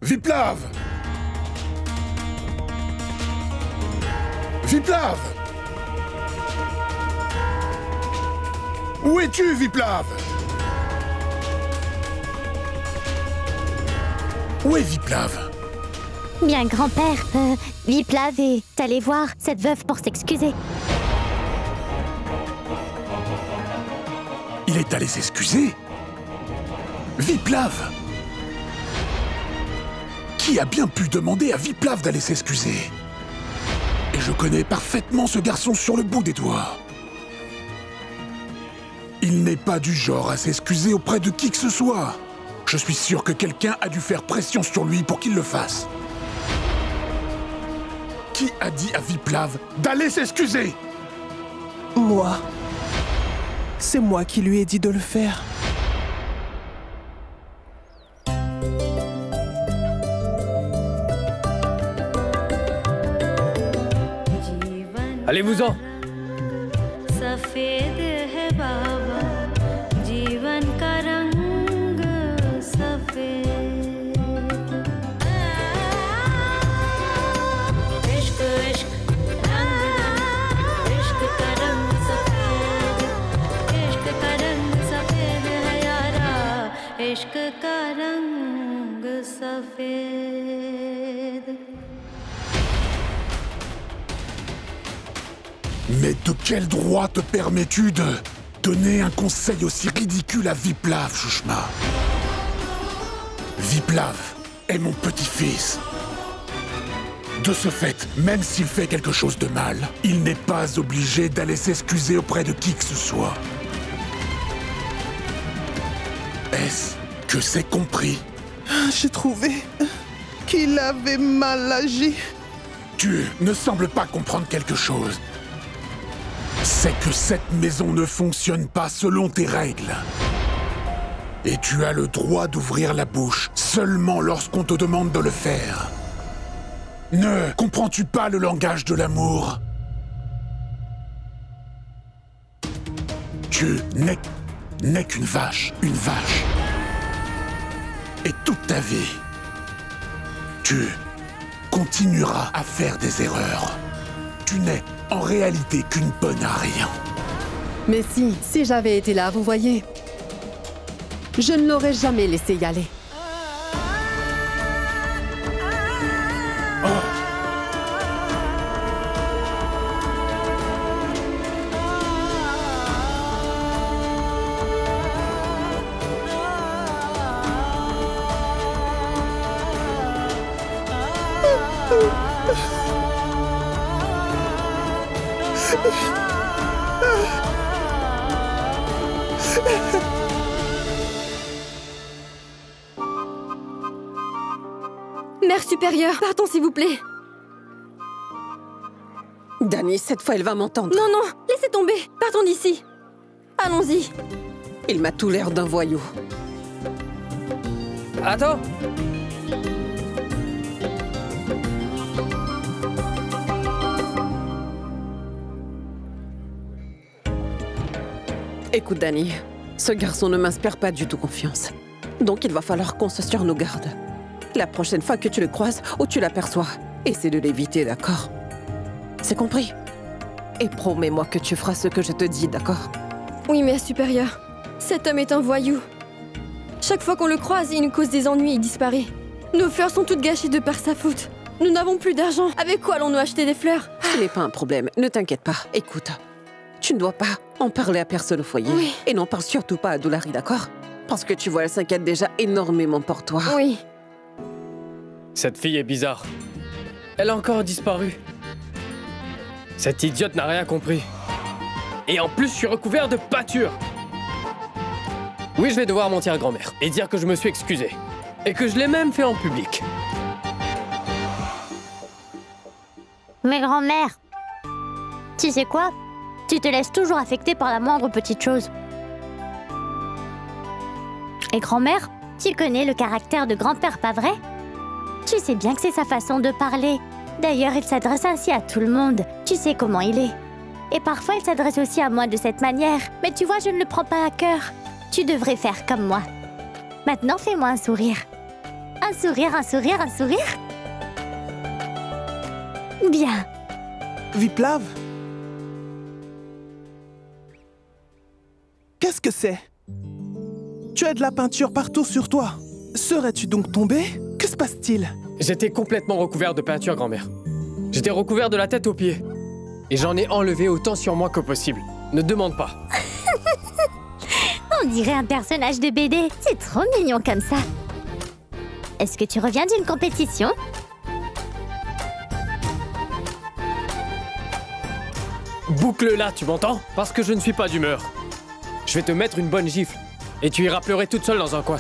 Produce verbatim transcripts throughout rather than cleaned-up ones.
Viplav! Viplav! Où es-tu, Viplav? Où est Viplav? Bien, grand-père, euh, Viplav est allé voir cette veuve pour s'excuser. Il est allé s'excuser? Viplav! Qui a bien pu demander à Viplav d'aller s'excuser? Et je connais parfaitement ce garçon sur le bout des doigts. Il n'est pas du genre à s'excuser auprès de qui que ce soit. Je suis sûr que quelqu'un a dû faire pression sur lui pour qu'il le fasse. Qui a dit à Viplav d'aller s'excuser? Moi. C'est moi qui lui ai dit de le faire. Allez-vous-en. Mais de quel droit te permets-tu de donner un conseil aussi ridicule à Viplav, Shushma? Viplav est mon petit-fils. De ce fait, même s'il fait quelque chose de mal, il n'est pas obligé d'aller s'excuser auprès de qui que ce soit. Est-ce que c'est compris? J'ai trouvé qu'il avait mal agi. Tu ne sembles pas comprendre quelque chose. C'est que cette maison ne fonctionne pas selon tes règles. Et tu as le droit d'ouvrir la bouche seulement lorsqu'on te demande de le faire. Ne comprends-tu pas le langage de l'amour? Tu n'es n'es qu'une vache, une vache. Et toute ta vie, tu continueras à faire des erreurs. Tu n'es en réalité qu'une bonne à rien. Mais si, si j'avais été là, vous voyez, je ne l'aurais jamais laissé y aller. Oh. Mère supérieure, partons s'il vous plaît. Dani, cette fois elle va m'entendre. Non, non, laissez tomber. Partons d'ici. Allons-y. Il m'a tout l'air d'un voyou. Attends. Écoute, Dani, ce garçon ne m'inspire pas du tout confiance. Donc il va falloir qu'on se sur nos gardes. La prochaine fois que tu le croises ou tu l'aperçois, essaie de l'éviter, d'accord? C'est compris? Et promets-moi que tu feras ce que je te dis, d'accord? Oui, mère supérieure. Cet homme est un voyou. Chaque fois qu'on le croise, il nous cause des ennuis et disparaît. Nos fleurs sont toutes gâchées de par sa faute. Nous n'avons plus d'argent. Avec quoi allons-nous acheter des fleurs? Ce n'est pas un problème, ne t'inquiète pas. Écoute, tu ne dois pas en parler à personne au foyer. Oui. Et n'en parle surtout pas à Doulari, d'accord? Parce que tu vois, elle s'inquiète déjà énormément pour toi. Oui. Cette fille est bizarre. Elle a encore disparu. Cette idiote n'a rien compris. Et en plus, je suis recouvert de pâture. Oui, je vais devoir mentir à grand-mère et dire que je me suis excusé. Et que je l'ai même fait en public. Mais grand-mère, tu sais quoi? Tu te laisses toujours affecter par la moindre petite chose. Et grand-mère, tu connais le caractère de grand-père, pas vrai? Tu sais bien que c'est sa façon de parler. D'ailleurs, il s'adresse ainsi à tout le monde. Tu sais comment il est. Et parfois, il s'adresse aussi à moi de cette manière. Mais tu vois, je ne le prends pas à cœur. Tu devrais faire comme moi. Maintenant, fais-moi un sourire. Un sourire, un sourire, un sourire. Bien. Viplav? Qu'est-ce que c'est? Tu as de la peinture partout sur toi. Serais-tu donc tombé? Que se passe-t-il? J'étais complètement recouvert de peinture, grand-mère. J'étais recouvert de la tête aux pieds. Et j'en ai enlevé autant sur moi que possible. Ne demande pas. On dirait un personnage de B D. C'est trop mignon comme ça. Est-ce que tu reviens d'une compétition? Boucle-la, tu m'entends? Parce que je ne suis pas d'humeur. Je vais te mettre une bonne gifle. Et tu iras pleurer toute seule dans un coin.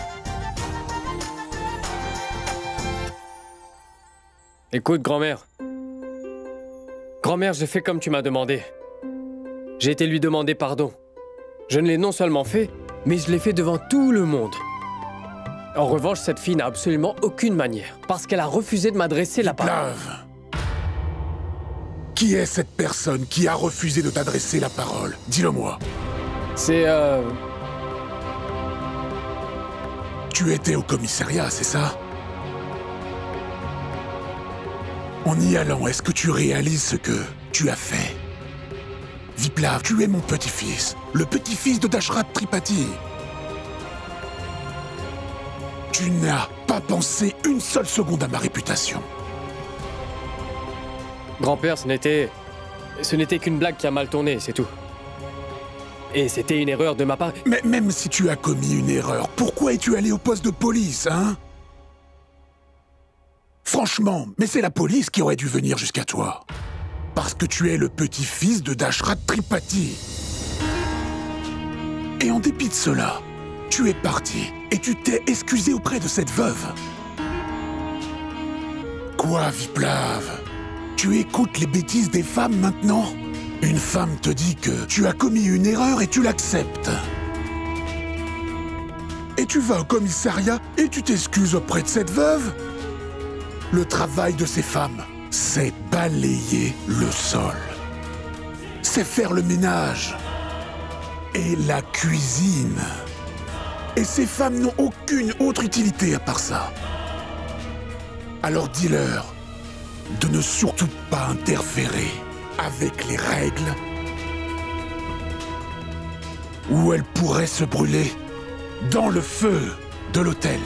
Écoute, grand-mère. Grand-mère, j'ai fait comme tu m'as demandé. J'ai été lui demander pardon. Je ne l'ai non seulement fait, mais je l'ai fait devant tout le monde. En revanche, cette fille n'a absolument aucune manière, parce qu'elle a refusé de m'adresser la parole. Viplav. Qui est cette personne qui a refusé de t'adresser la parole? Dis-le-moi. C'est, euh... Tu étais au commissariat, c'est ça? En y allant, est-ce que tu réalises ce que tu as fait? Viplav, tu es mon petit-fils, le petit-fils de Dashrath Tripathi. Tu n'as pas pensé une seule seconde à ma réputation. Grand-père, ce n'était... Ce n'était qu'une blague qui a mal tourné, c'est tout. Et c'était une erreur de ma part. Mais même si tu as commis une erreur, pourquoi es-tu allé au poste de police, hein? Franchement, mais c'est la police qui aurait dû venir jusqu'à toi. Parce que tu es le petit-fils de Dashrath Tripathi. Et en dépit de cela, tu es parti et tu t'es excusé auprès de cette veuve. Quoi, Viplav? Tu écoutes les bêtises des femmes maintenant? Une femme te dit que tu as commis une erreur et tu l'acceptes. Et tu vas au commissariat et tu t'excuses auprès de cette veuve? Le travail de ces femmes, c'est balayer le sol. C'est faire le ménage. Et la cuisine. Et ces femmes n'ont aucune autre utilité à part ça. Alors dis-leur de ne surtout pas interférer avec les règles ou elles pourraient se brûler dans le feu de l'hôtel.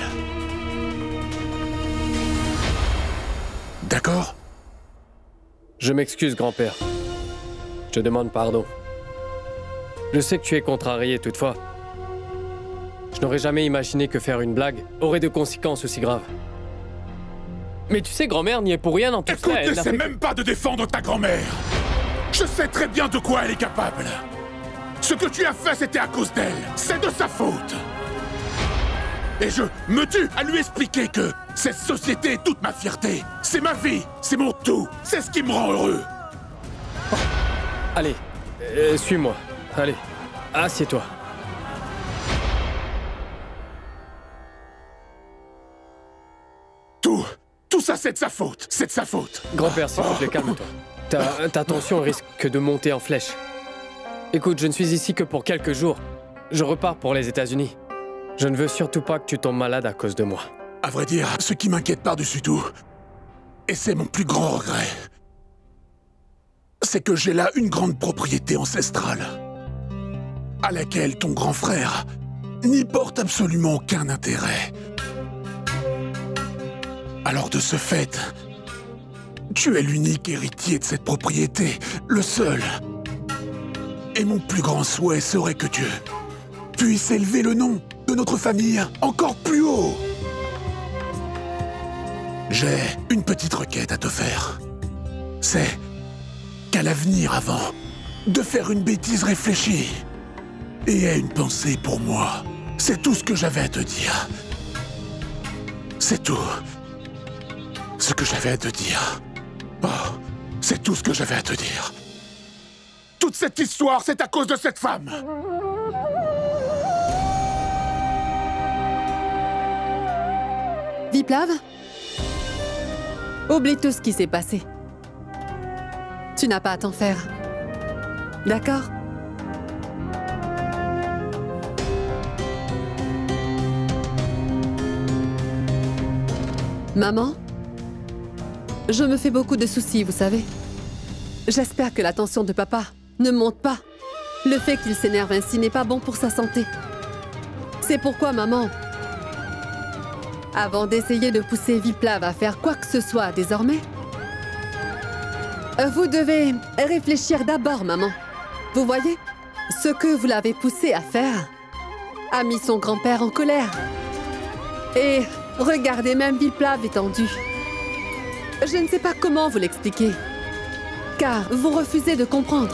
D'accord? Je m'excuse, grand-père. Je demande pardon. Je sais que tu es contrarié toutefois. Je n'aurais jamais imaginé que faire une blague aurait de conséquences aussi graves. Mais tu sais, grand-mère n'y est pour rien dans tout Écoute, ça. Elle n'a n'essaie fait même pas de défendre ta grand-mère. Je sais très bien de quoi elle est capable. Ce que tu as fait, c'était à cause d'elle. C'est de sa faute. Et je me tue à lui expliquer que cette société est toute ma fierté. C'est ma vie, c'est mon tout. C'est ce qui me rend heureux. Oh. Allez, euh, suis-moi. Allez, assieds-toi. Tout, tout ça, c'est de sa faute. C'est de sa faute. Grand-père, s'il te plaît, calme-toi. Ta, ta tension risque de monter en flèche. Écoute, je ne suis ici que pour quelques jours. Je repars pour les États-Unis. Je ne veux surtout pas que tu tombes malade à cause de moi. À vrai dire, ce qui m'inquiète par-dessus tout, et c'est mon plus grand regret, c'est que j'ai là une grande propriété ancestrale, à laquelle ton grand frère n'y porte absolument aucun intérêt. Alors de ce fait, tu es l'unique héritier de cette propriété, le seul. Et mon plus grand souhait serait que Dieu puisse élever le nom de notre famille encore plus haut. J'ai une petite requête à te faire. C'est qu'à l'avenir, avant de faire une bêtise réfléchie, et aie une pensée pour moi. C'est tout ce que j'avais à te dire. C'est tout ce que j'avais à te dire. Oh, c'est tout ce que j'avais à te dire. Toute cette histoire, c'est à cause de cette femme. Viplav? Oublie tout ce qui s'est passé. Tu n'as pas à t'en faire. D'accord? Maman, je me fais beaucoup de soucis, vous savez. J'espère que la tension de papa ne monte pas. Le fait qu'il s'énerve ainsi n'est pas bon pour sa santé. C'est pourquoi, maman, avant d'essayer de pousser Viplav à faire quoi que ce soit désormais, vous devez réfléchir d'abord, maman. Vous voyez, ce que vous l'avez poussé à faire a mis son grand-père en colère. Et regardez, même Viplav est tendu. Je ne sais pas comment vous l'expliquer, car vous refusez de comprendre.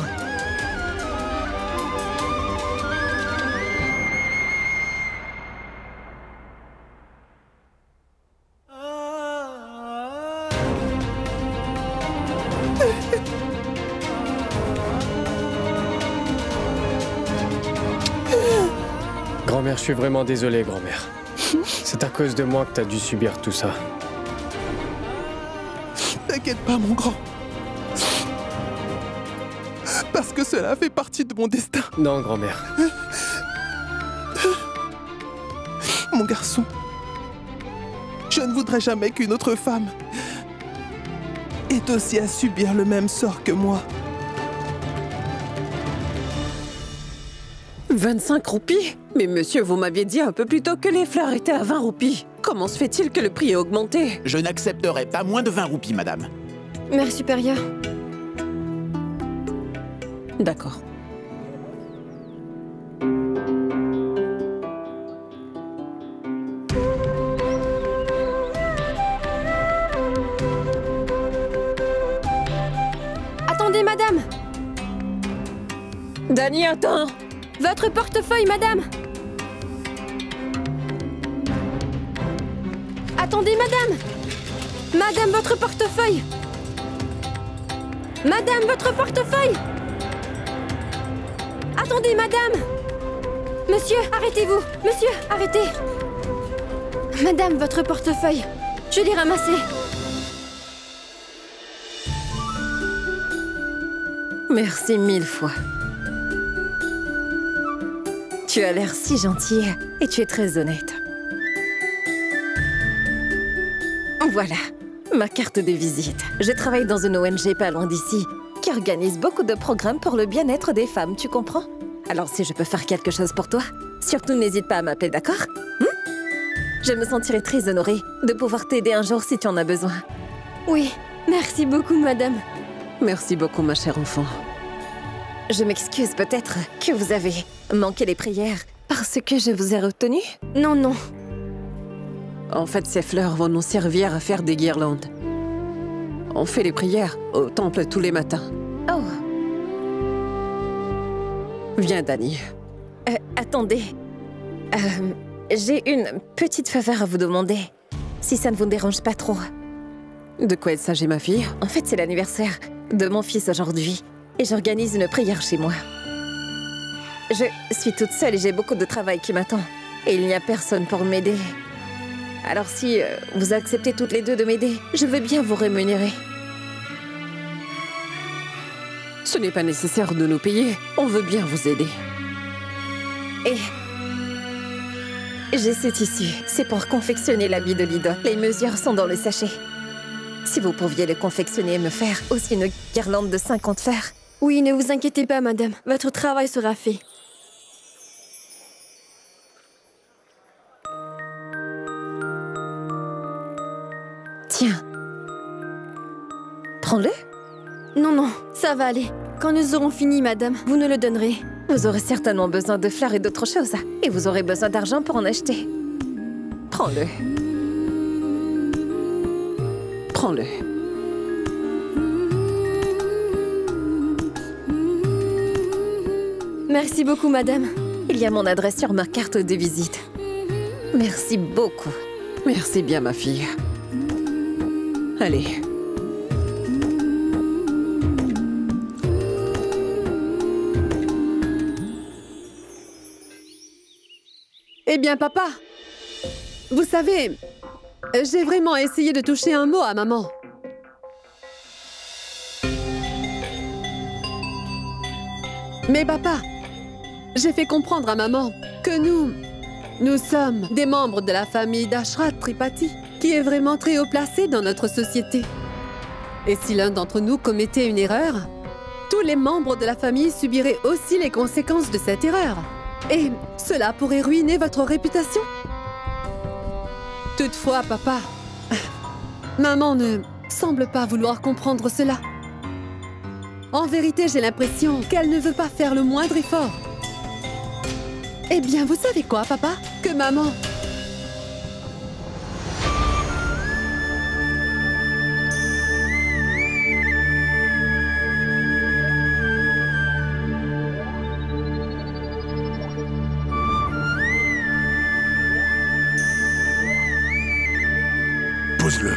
Grand-mère, je suis vraiment désolé, grand-mère. C'est à cause de moi que t'as dû subir tout ça. T'inquiète pas, mon grand. Parce que cela fait partie de mon destin. Non, grand-mère. Mon garçon, je ne voudrais jamais qu'une autre femme ait aussi à subir le même sort que moi. vingt-cinq roupies? Mais monsieur, vous m'aviez dit un peu plus tôt que les fleurs étaient à vingt roupies. Comment se fait-il que le prix ait augmenté? Je n'accepterai pas moins de vingt roupies, madame. Mère supérieure. D'accord. Attendez, madame. Dani, attends. Votre portefeuille, madame. Attendez, madame. Madame, votre portefeuille. Madame, votre portefeuille. Attendez, madame. Monsieur, arrêtez-vous. Monsieur, arrêtez. Madame, votre portefeuille. Je l'ai ramassé. Merci mille fois. Tu as l'air si gentille et tu es très honnête. Voilà, ma carte de visite. Je travaille dans une O N G pas loin d'ici qui organise beaucoup de programmes pour le bien-être des femmes, tu comprends? Alors si je peux faire quelque chose pour toi, surtout n'hésite pas à m'appeler, d'accord? Hum? Je me sentirai très honorée de pouvoir t'aider un jour si tu en as besoin. Oui, merci beaucoup, madame. Merci beaucoup, ma chère enfant. Je m'excuse peut-être que vous avez manqué les prières parce que je vous ai retenu? Non, non. En fait, ces fleurs vont nous servir à faire des guirlandes. On fait les prières au temple tous les matins. Oh. Viens, Dani. Euh, attendez. Euh, j'ai une petite faveur à vous demander, si ça ne vous dérange pas trop. De quoi il s'agit, ma fille? En fait, c'est l'anniversaire de mon fils aujourd'hui, et j'organise une prière chez moi. Je suis toute seule et j'ai beaucoup de travail qui m'attend, et il n'y a personne pour m'aider. Alors si euh, vous acceptez toutes les deux de m'aider, je veux bien vous rémunérer. Ce n'est pas nécessaire de nous payer, on veut bien vous aider. Et j'ai ce tissu, c'est pour confectionner l'habit de l'idole. Les mesures sont dans le sachet. Si vous pouviez le confectionner et me faire aussi une guirlande de cinquante fleurs. Oui, ne vous inquiétez pas, madame. Votre travail sera fait. Tiens. Prends-le. Non, non, ça va aller. Quand nous aurons fini, madame, vous nous le donnerez. Vous aurez certainement besoin de fleurs et d'autres choses. Et vous aurez besoin d'argent pour en acheter. Prends-le. Prends-le. Merci beaucoup, madame. Il y a mon adresse sur ma carte de visite. Merci beaucoup. Merci bien, ma fille. Allez. Eh bien, papa, vous savez, j'ai vraiment essayé de toucher un mot à maman. Mais papa, j'ai fait comprendre à maman que nous, nous sommes des membres de la famille d'Ashrat Tripathi qui est vraiment très haut placé dans notre société. Et si l'un d'entre nous commettait une erreur, tous les membres de la famille subiraient aussi les conséquences de cette erreur. Et cela pourrait ruiner votre réputation. Toutefois, papa, maman ne semble pas vouloir comprendre cela. En vérité, j'ai l'impression qu'elle ne veut pas faire le moindre effort. Eh bien, vous savez quoi, papa? Que maman... Pose-le.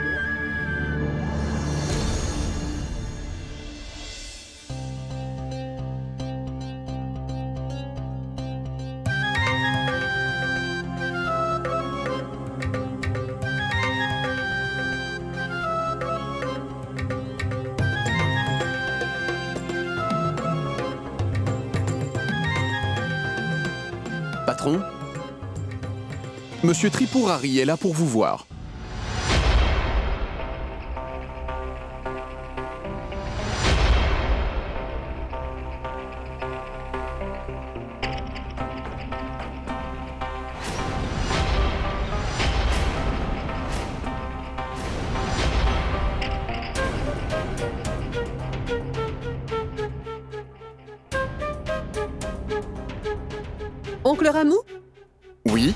Patron? Monsieur Tripurari est là pour vous voir. Oncle Ramou? Oui?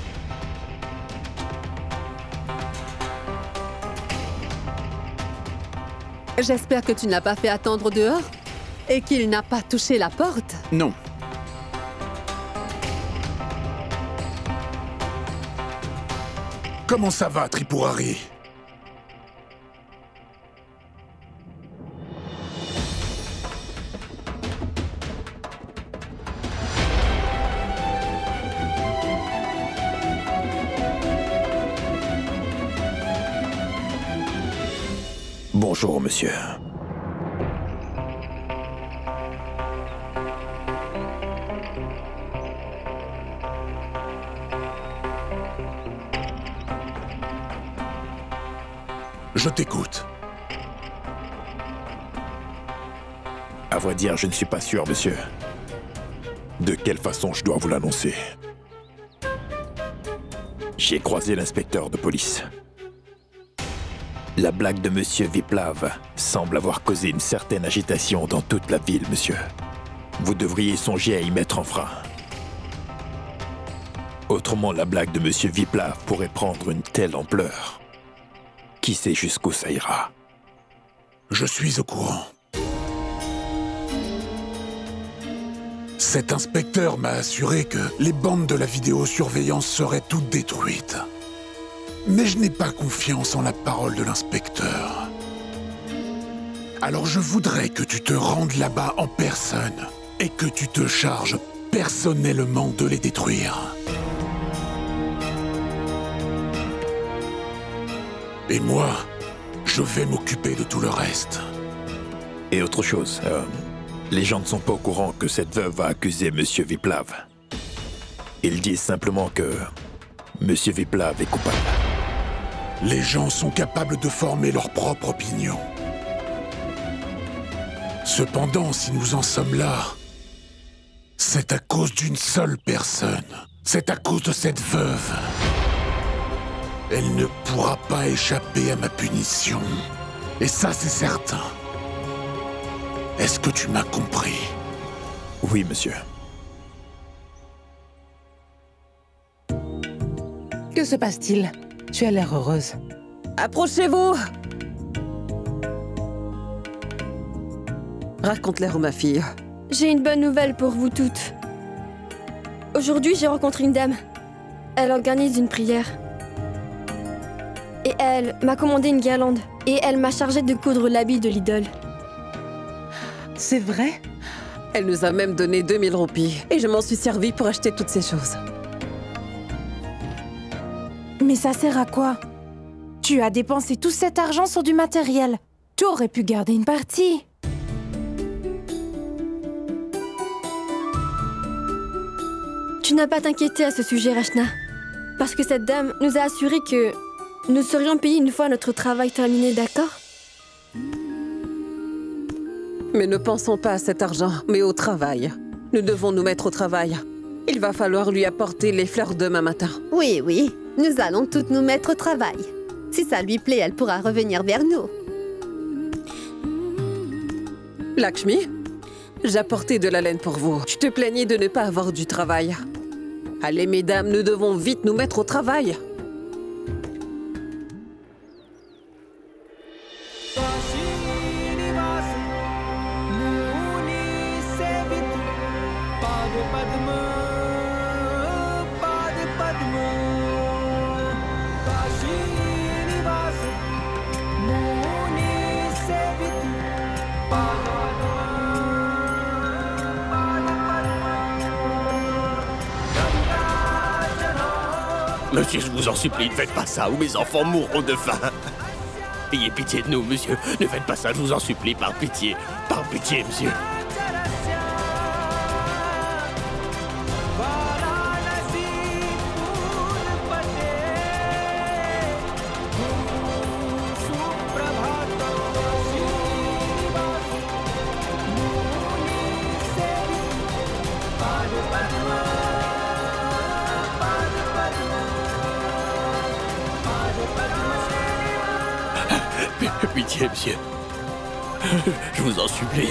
J'espère que tu ne l'as pas fait attendre dehors et qu'il n'a pas touché la porte. Non. Comment ça va, Tripurari? Bonjour, monsieur. Je t'écoute. À vrai dire, je ne suis pas sûr, monsieur. De quelle façon je dois vous l'annoncer? J'ai croisé l'inspecteur de police. La blague de monsieur Viplav semble avoir causé une certaine agitation dans toute la ville, monsieur. Vous devriez songer à y mettre un frein. Autrement, la blague de monsieur Viplav pourrait prendre une telle ampleur. Qui sait jusqu'où ça ira? Je suis au courant. Cet inspecteur m'a assuré que les bandes de la vidéosurveillance seraient toutes détruites. Mais je n'ai pas confiance en la parole de l'inspecteur. Alors je voudrais que tu te rendes là-bas en personne et que tu te charges personnellement de les détruire. Et moi, je vais m'occuper de tout le reste. Et autre chose, euh, les gens ne sont pas au courant que cette veuve a accusé monsieur Viplav. Ils disent simplement que monsieur Viplav est coupable. Les gens sont capables de former leur propre opinion. Cependant, si nous en sommes là, c'est à cause d'une seule personne. C'est à cause de cette veuve. Elle ne pourra pas échapper à ma punition. Et ça, c'est certain. Est-ce que tu m'as compris? Oui, monsieur. Que se passe-t-il? Tu as l'air heureuse. Approchez-vous! Raconte-leur, ma fille. J'ai une bonne nouvelle pour vous toutes. Aujourd'hui, j'ai rencontré une dame. Elle organise une prière. Et elle m'a commandé une guirlande. Et elle m'a chargé de coudre l'habit de l'idole. C'est vrai? Elle nous a même donné deux mille roupies. Et je m'en suis servie pour acheter toutes ces choses. Mais ça sert à quoi? Tu as dépensé tout cet argent sur du matériel. Tu aurais pu garder une partie. Tu n'as pas à t'inquiéter à ce sujet, Rachna. Parce que cette dame nous a assuré que Nous serions payés une fois notre travail terminé, d'accord? Mais ne pensons pas à cet argent, mais au travail. Nous devons nous mettre au travail. Il va falloir lui apporter les fleurs demain matin. Oui, oui, nous allons toutes nous mettre au travail. Si ça lui plaît, elle pourra revenir vers nous. Lakshmi, j'ai apporté de la laine pour vous. Tu te plaignais de ne pas avoir du travail. Allez, mesdames, nous devons vite nous mettre au travail. Monsieur, je vous en supplie, ne faites pas ça, ou mes enfants mourront de faim. Ayez pitié de nous, monsieur. Ne faites pas ça, je vous en supplie, par pitié. Par pitié, monsieur. Pitié, monsieur. Je vous en supplie.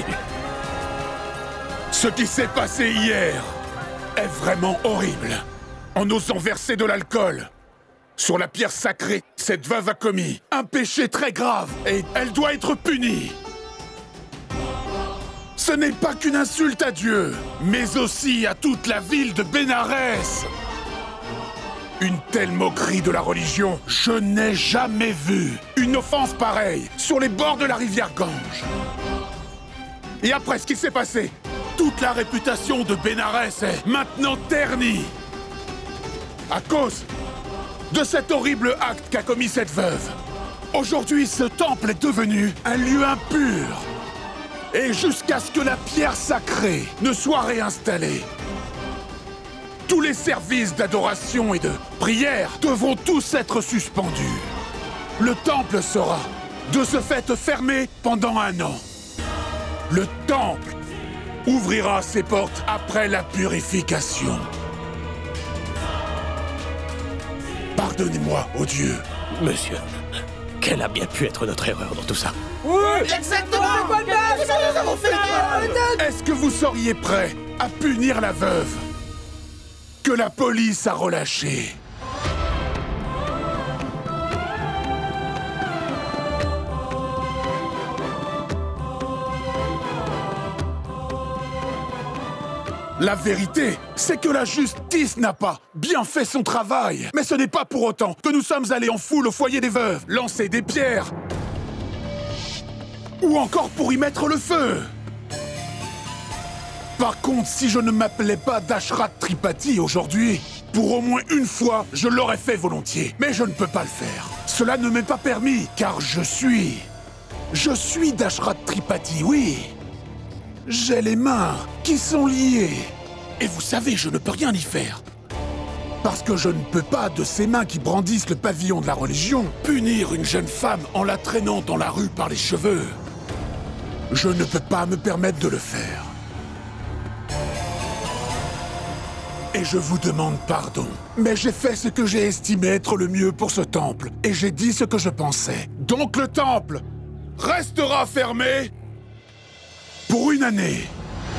Ce qui s'est passé hier est vraiment horrible. En osant verser de l'alcool sur la pierre sacrée, cette veuve a commis un péché très grave et elle doit être punie. Ce n'est pas qu'une insulte à Dieu, mais aussi à toute la ville de Bénarès. Une telle moquerie de la religion, je n'ai jamais vu une offense pareille sur les bords de la rivière Gange. Et après ce qui s'est passé, toute la réputation de Bénarès est maintenant ternie. À cause de cet horrible acte qu'a commis cette veuve. Aujourd'hui, ce temple est devenu un lieu impur. Et jusqu'à ce que la pierre sacrée ne soit réinstallée, tous les services d'adoration et de prière devront tous être suspendus. Le temple sera, de ce fait, fermé pendant un an. Le temple ouvrira ses portes après la purification. Pardonnez-moi, ô Dieu. Monsieur, quelle a bien pu être notre erreur dans tout ça? Oui, exactement. Nous avons fait mal. Est-ce que vous seriez prêt à punir la veuve que la police a relâchée? La vérité, c'est que la justice n'a pas bien fait son travail. Mais ce n'est pas pour autant que nous sommes allés en foule au foyer des veuves, lancer des pierres, ou encore pour y mettre le feu. Par contre, si je ne m'appelais pas Dashrath Tripathi aujourd'hui, pour au moins une fois, je l'aurais fait volontiers. Mais je ne peux pas le faire. Cela ne m'est pas permis, car je suis... Je suis Dashrath Tripathi, oui. J'ai les mains qui sont liées. Et vous savez, je ne peux rien y faire. Parce que je ne peux pas, de ces mains qui brandissent le pavillon de la religion, punir une jeune femme en la traînant dans la rue par les cheveux. Je ne peux pas me permettre de le faire. Et je vous demande pardon. Mais j'ai fait ce que j'ai estimé être le mieux pour ce temple. Et j'ai dit ce que je pensais. Donc le temple restera fermé pour une année.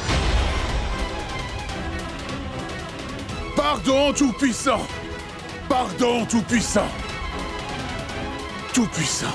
Pardon, Tout-Puissant. Pardon, Tout-Puissant. Tout-Puissant.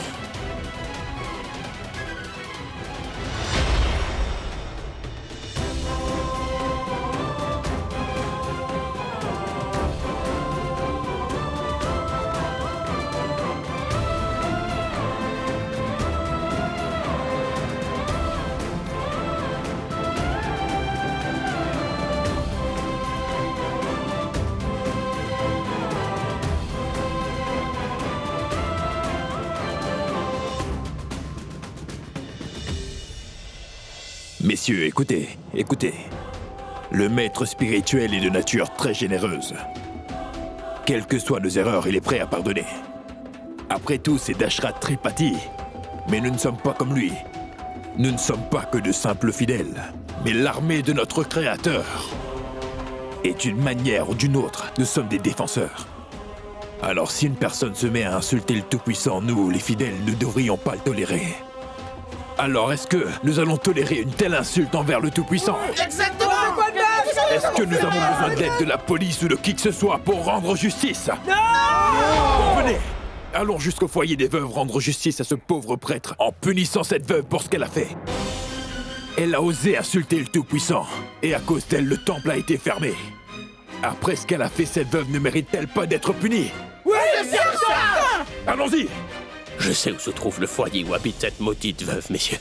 Messieurs, écoutez, écoutez. Le maître spirituel est de nature très généreuse. Quelles que soient nos erreurs, il est prêt à pardonner. Après tout, c'est Dashrath Tripathi. Mais nous ne sommes pas comme lui. Nous ne sommes pas que de simples fidèles, mais l'armée de notre Créateur. Et d'une manière ou d'une autre, nous sommes des défenseurs. Alors si une personne se met à insulter le Tout-Puissant, nous, les fidèles, ne devrions pas le tolérer. Alors est-ce que nous allons tolérer une telle insulte envers le Tout-Puissant? Exactement. Est-ce que nous avons besoin de l'aide de la police ou de qui que ce soit pour rendre justice? Non! Venez! Allons jusqu'au foyer des veuves rendre justice à ce pauvre prêtre en punissant cette veuve pour ce qu'elle a fait. Elle a osé insulter le Tout-Puissant, et à cause d'elle, le temple a été fermé. Après ce qu'elle a fait, cette veuve ne mérite-t-elle pas d'être punie? Oui, c'est ça! Allons-y! Je sais où se trouve le foyer où habite cette maudite veuve, messieurs.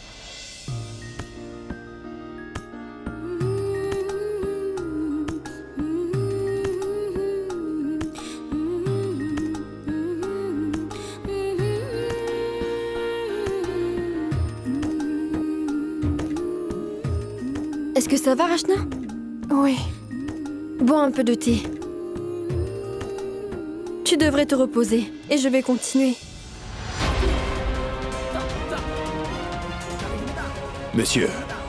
Est-ce que ça va, Rachna? Oui. Bois un peu de thé. Tu devrais te reposer, et je vais continuer. Monsieur,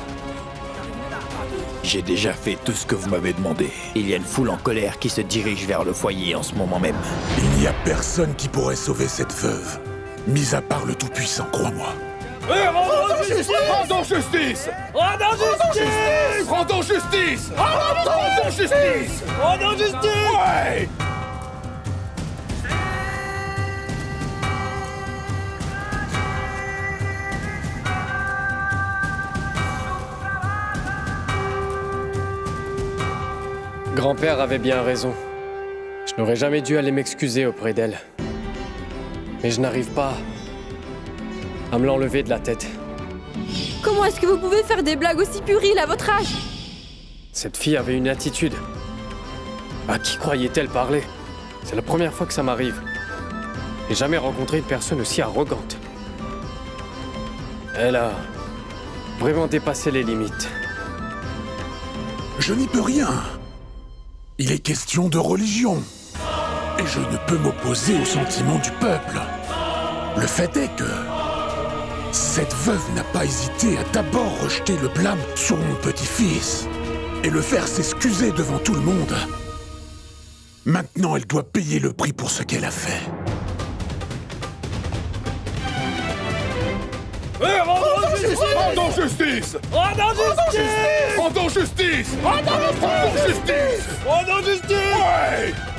j'ai déjà fait tout ce que vous m'avez demandé. Il y a une foule en colère qui se dirige vers le foyer en ce moment même. Il n'y a personne qui pourrait sauver cette veuve, mis à part le Tout-Puissant, crois-moi. Eh, rendons justice! Rendons justice! Rendons justice! Rendons justice! Rendons justice! Rendons justice! Ouais! Grand-père avait bien raison. Je n'aurais jamais dû aller m'excuser auprès d'elle. Mais je n'arrive pas à me l'enlever de la tête. Comment est-ce que vous pouvez faire des blagues aussi puériles à votre âge? Cette fille avait une attitude. À qui croyait-elle parler? C'est la première fois que ça m'arrive. J'ai jamais rencontré une personne aussi arrogante. Elle a vraiment dépassé les limites. Je n'y peux rien. Il est question de religion. Et je ne peux m'opposer aux sentiments du peuple. Le fait est que cette veuve n'a pas hésité à d'abord rejeter le blâme sur mon petit-fils et le faire s'excuser devant tout le monde. Maintenant, elle doit payer le prix pour ce qu'elle a fait. Eh, rendons justice! Rendons justice! Rendons justice! Rendons justice! Rendons justice! Rendons justice! Ouais!